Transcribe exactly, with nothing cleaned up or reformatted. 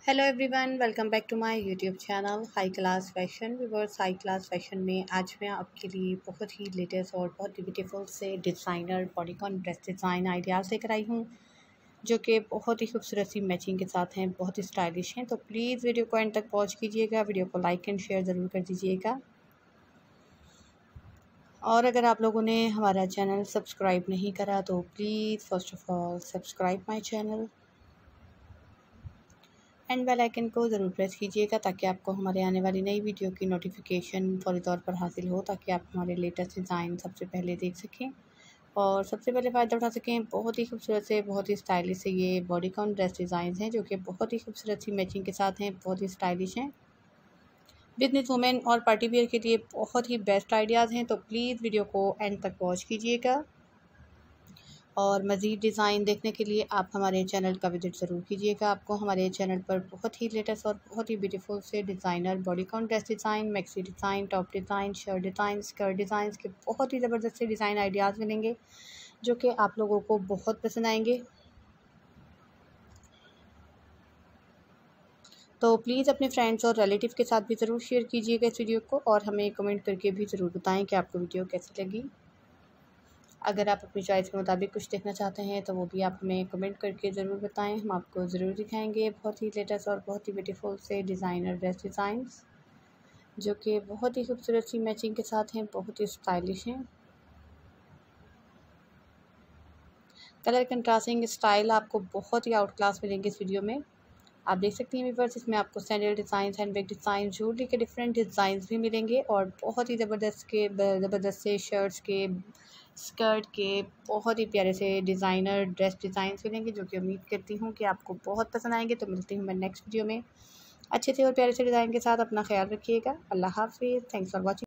Hello everyone, welcome back to my YouTube channel high class fashion viewers. High class fashion में आज मैं आपके लिए बहुत ही लेटेस्ट और बहुत ही ब्यूटीफुल से designer bodycon dress design ideas लेकर आई हूँ, जो कि बहुत ही खूबसूरत सी मैचिंग के साथ हैं, बहुत ही स्टाइलिश हैं। तो प्लीज़ वीडियो को एंड तक वॉच कीजिएगा, वीडियो को लाइक एंड शेयर ज़रूर कर दीजिएगा। और अगर आप लोगों ने हमारा चैनल सब्सक्राइब नहीं करा तो please first of all subscribe my channel and bell icon को ज़रूर प्रेस कीजिएगा, ताकि आपको हमारे आने वाली नई वीडियो की नोटिफिकेशन फौरी तौर पर हासिल हो, ताकि आप हमारे लेटेस्ट डिज़ाइन सबसे पहले देख सकें और सबसे पहले फ़ायदा उठा सकें। बहुत ही खूबसूरत से, बहुत ही स्टाइलिश से ये बॉडीकॉन ड्रेस डिज़ाइन हैं, जो कि बहुत ही खूबसूरत सी मैचिंग के साथ हैं, बहुत ही स्टाइलिश हैं। बिजनेस वुमेन और पार्टी वेयर के लिए बहुत ही बेस्ट आइडियाज़ हैं। तो प्लीज़ वीडियो को एंड तक वॉच कीजिएगा और मज़ीद डिज़ाइन देखने के लिए आप हमारे चैनल का विज़िट ज़रूर कीजिएगा। आपको हमारे चैनल पर बहुत ही लेटेस्ट और बहुत ही ब्यूटीफुल से designer bodycon dress design, maxi design, top design, shirt design, skirt designs के बहुत ही ज़बरदस्त से डिज़ाइन आइडियाज़ मिलेंगे, जो कि आप लोगों को बहुत पसंद आएंगे। तो प्लीज़ अपने फ्रेंड्स और रिलेटिव के साथ भी ज़रूर शेयर कीजिएगा इस वीडियो को, और हमें कमेंट करके भी ज़रूर बताएं कि आपको वीडियो कैसी लगी। अगर आप अपनी चॉइस के मुताबिक कुछ देखना चाहते हैं तो वो भी आप हमें कमेंट करके ज़रूर बताएं, हम आपको ज़रूर दिखाएंगे बहुत ही लेटेस्ट और बहुत ही ब्यूटीफुल से डिज़ाइनर ड्रेस डिज़ाइंस, जो कि बहुत ही खूबसूरत सी मैचिंग के साथ हैं, बहुत ही स्टाइलिश हैं। कलर कंट्रास्टिंग स्टाइल आपको बहुत ही आउट क्लास मिलेंगे इस वीडियो में। आप देख सकती हैं व्यूअर्स, इसमें आपको sandal design, handbag design, jewellery के डिफरेंट डिज़ाइंस भी मिलेंगे, और बहुत ही ज़बरदस्त के ज़बरदस्त से शर्ट्स के, स्कर्ट के बहुत ही प्यारे से डिज़ाइनर ड्रेस डिज़ाइंस मिलेंगे, जो कि उम्मीद करती हूँ कि आपको बहुत पसंद आएंगे। तो मिलती हूँ मैं नेक्स्ट वीडियो में अच्छे से और प्यारे से डिज़ाइन के साथ। अपना ख्याल रखिएगा। अल्लाह हाफ़िज़। Thanks for watching.